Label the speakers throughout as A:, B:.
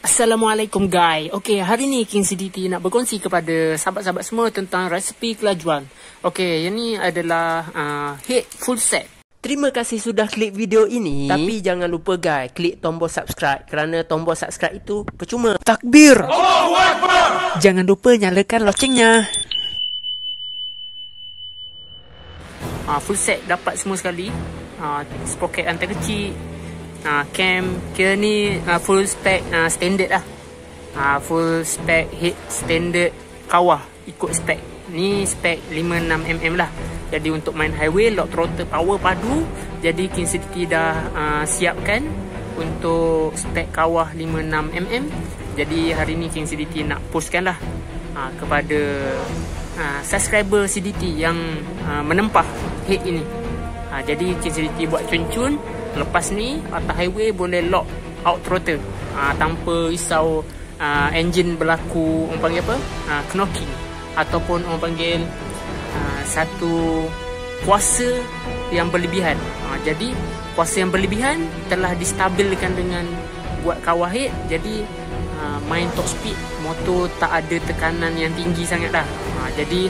A: Assalamualaikum guys. Okey, hari ni King CDT nak berkongsi kepada sahabat-sahabat semua tentang resepi kelajuan. Okey, yang ni adalah head full set. Terima kasih sudah klik video ini. Tapi jangan lupa guys, klik tombol subscribe kerana tombol subscribe itu percuma. Takbir. Allahu Akbar. Jangan lupa nyalakan locengnya. Full set dapat semua sekali. Sprocket antar kecil. Cam kira ni full spec standard lah. Full spec head standard kawah ikut spec. Ni spec 56mm lah. Jadi untuk main highway lock throttle power padu. Jadi King CDT dah siapkan untuk spec kawah 56mm. Jadi hari ni King CDT nak postkan lah kepada subscriber CDT yang menempah head ini. Jadi King CDT buat cun-cun. Lepas ni atas highway boleh lock out throttle tanpa risau engine berlaku orang panggil apa? Knocking ataupun orang panggil satu kuasa yang berlebihan. Jadi kuasa yang berlebihan telah distabilkan dengan buat kawah head. Jadi main top speed motor tak ada tekanan yang tinggi sangat dah. Jadi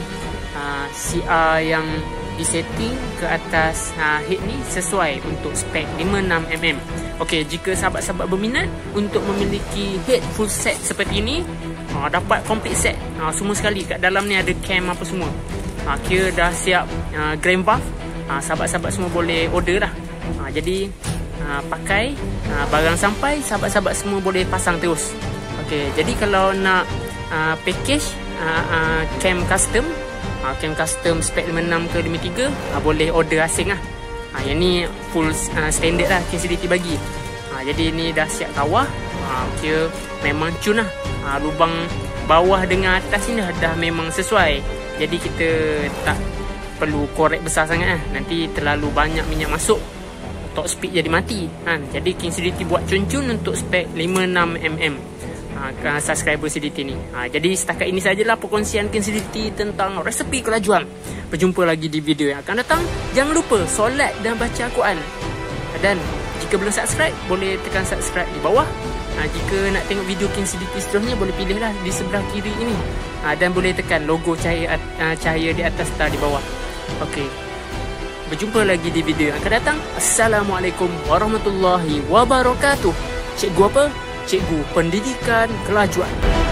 A: CR yang disetting ke atas head ni sesuai untuk spek 56mm. Okey, jika sahabat-sahabat berminat untuk memiliki head full set seperti ini, dapat complete set semua sekali. Kat dalam ni ada cam apa semua. Kira dah siap gram valve. Sahabat-sahabat semua boleh order dah. Jadi pakai barang sampai sahabat-sahabat semua boleh pasang terus. Okey, jadi kalau nak package cam custom, cam custom spek 56 ke 53 boleh order asing lah. Yang ni full standard lah King CDT bagi. Jadi ni dah siap kawah. Kira memang cun lah. Lubang bawah dengan atas ni dah memang sesuai. Jadi kita tak perlu korek besar sangat lah. Nanti terlalu banyak minyak masuk, top speed jadi mati. Jadi King CDT buat cun-cun untuk spek 56mm subscriber CDT ni. Jadi setakat ini sajalah perkongsian King CDT tentang resepi kelajuan. Berjumpa lagi di video yang akan datang. Jangan lupa solat dan baca Al-Quran. Dan jika belum subscribe, boleh tekan subscribe di bawah. Jika nak tengok video King CDT seterusnya, boleh pilihlah di sebelah kiri ini. Dan boleh tekan logo cahaya di atas atau di bawah. Okey. Berjumpa lagi di video yang akan datang. Assalamualaikum warahmatullahi wabarakatuh. Cikgu apa? Cikgu Pendidikan Kelajuan.